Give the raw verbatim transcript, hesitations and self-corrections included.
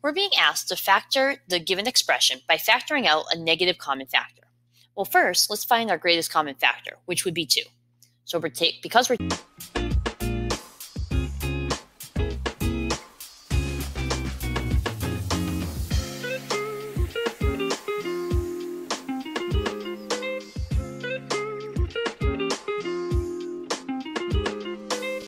We're being asked to factor the given expression by factoring out a negative common factor. Well, first, let's find our greatest common factor, which would be two. So we're ta- because we're